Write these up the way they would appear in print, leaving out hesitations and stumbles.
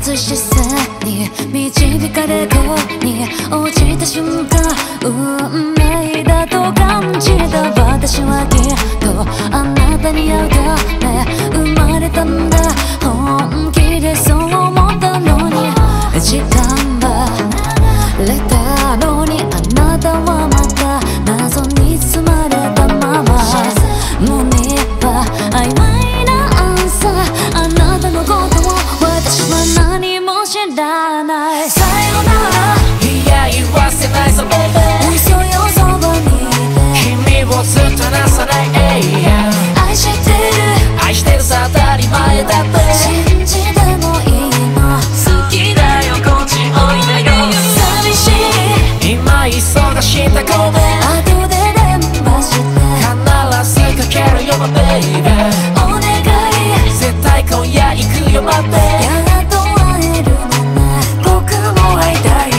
つ視線に導かれ恋に落ちた瞬間、運命だと感じた。私はきっとあなたに会うため生まれたんだ。本気でそう思ったのに時間がれたのに、あなたはまた謎に包まれたまま。胸は曖昧なアンサー、あなたのことを私は何も知らない。さよなら、 いや言わせないぞ baby、 嘘よそばにいて君をずっと離さない、 愛してる愛してるさ当たり前だって、 信じてもいいの、 好きだよこっちおいでよ、 寂しい今忙しいんだごめん、 後で電話して必ずかけるよ my baby、 お願い絶対今夜行くよ待って、 やっと会えるのね、僕も会いたい。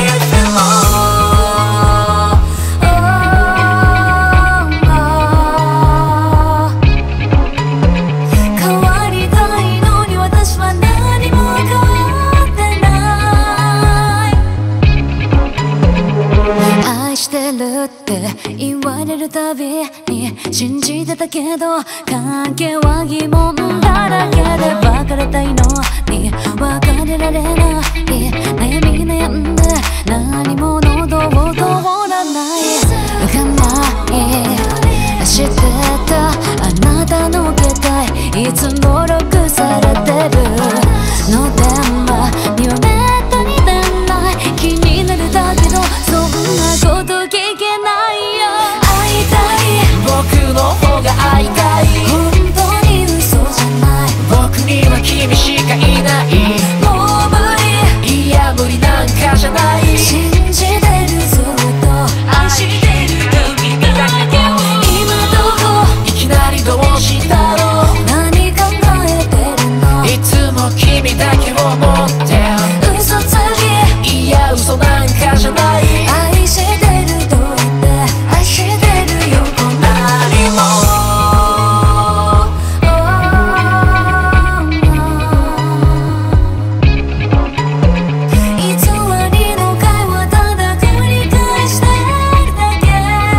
変わりたいのに私は何も変わってない。愛してるって言われるたびに信じてたけど、関係は疑問だらけで別れたいのに別れられない、悩み悩んで何も喉を通らない。構い知ってたあなたの携帯いつもロックされてるの、電話にはめったに出ない。気になるだけどそんなこと聞けないよ。会いたい僕の方が会いたい、 本当に嘘じゃない、 僕には君しかいない、 もう無理、 いや無理なんかじゃない、 信じてるずっと愛してる君だけ、今どこいきなりどうしたの、 何考えてるの、 いつも君だけを思ってる、 嘘つきいや嘘なんかじゃない、 愛してると言って愛してるよこんなにも。偽りの会話ただ繰り返してるだけ、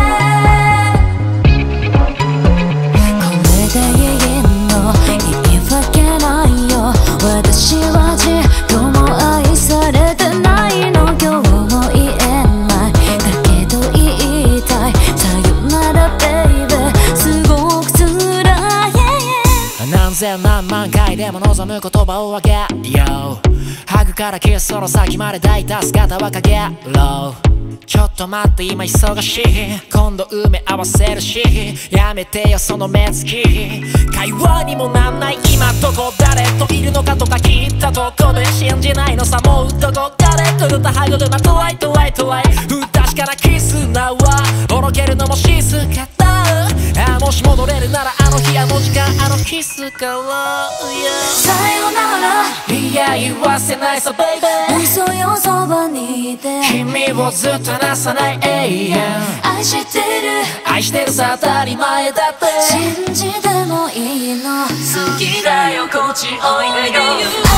これでいいの言い訳ないよ、私は自己も愛されてないの、今日も言えないだけど言いたい、さよならベイベーすごく辛い、 何千何万回でも望む言葉をあげよう、ハグからキスその先まで抱いた姿はかげろう、ちょっと待って今忙しい、今度埋め合わせるし、やめてよその目つき、会話にもなんない、今どこ誰といるのかとか聞いたとこで信じないのさ、もうどこかで狂った歯車トワイトワイトワイ、不確かなキスなはおろけるのも静かだ、もし戻れるならあの日あの時間あのキスから、 さよなら、 いや言わせないさ baby、 嘘よそばにいて君をずっと離さない、 愛してる愛してるさ当たり前だって、 信じてもいいの、 好きだよこっちおいでよ、